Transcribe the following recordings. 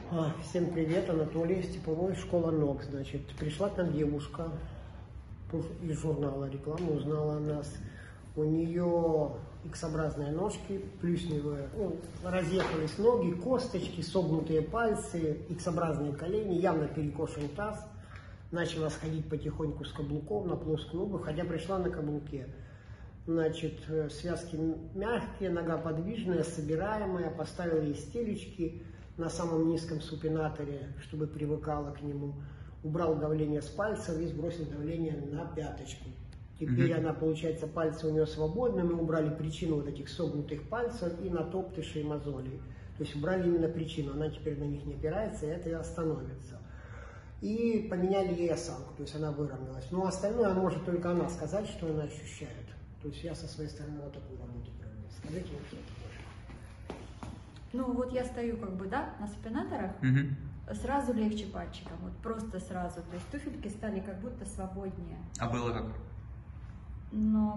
Всем привет, Анатолий Степовой, школа ног. Значит, пришла к нам девушка из журнала рекламы, узнала о нас. У нее X-образные ножки, плюсневые, разъехались ноги, косточки, согнутые пальцы, X-образные колени, явно перекошен таз. Начала сходить потихоньку с каблуков на плоскую обувь, хотя пришла на каблуке. Значит, связки мягкие, нога подвижная, собираемая, поставила ей стелечки на самом низком супинаторе, чтобы привыкала к нему. Убрал давление с пальца, весь бросил давление на пяточку. Теперь она, получается, пальцы у нее свободны. Мы убрали причину вот этих согнутых пальцев и натоптышей и мозолей. То есть убрали именно причину. Она теперь на них не опирается, и это и остановится. И поменяли ей осанку, то есть она выровнялась. Но остальное может только она сказать, что она ощущает. То есть я со своей стороны вот такую работу провела. Скажите мне, что это тоже. Ну вот я стою как бы, да, на супинаторах, сразу легче пальчиком, вот просто сразу. То есть туфельки стали как будто свободнее. А было как? Но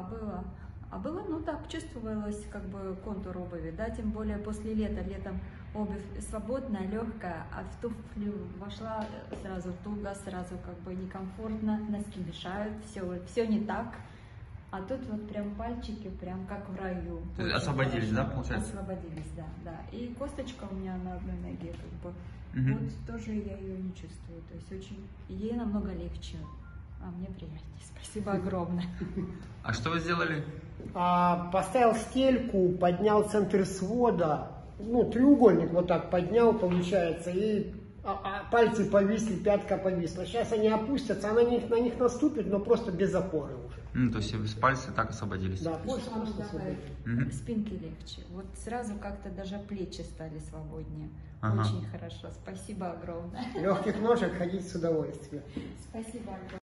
было, ну так, чувствовалось как бы контур обуви, да, тем более после лета. Летом обувь свободная, легкая, а в туфлю вошла сразу туго, сразу как бы некомфортно, носки мешают, все не так. А тут вот прям пальчики, прям как в раю. Освободились, да, получается? Освободились, да. И косточка у меня на одной ноге, как бы, вот тоже я ее не чувствую. То есть очень, ей намного легче, а мне приятнее. Спасибо огромное. А что вы сделали? Поставил стельку, поднял центр свода, треугольник вот так поднял, получается, и пальцы повисли, пятка повисла. Сейчас они опустятся, она на них наступит, но просто без опоры уже. То есть пальцы так освободились? Да, просто освободились. Спинки легче. Вот сразу как-то даже плечи стали свободнее. Ага. Очень хорошо. Спасибо огромное. Легких ножек ходить с удовольствием. Спасибо огромное.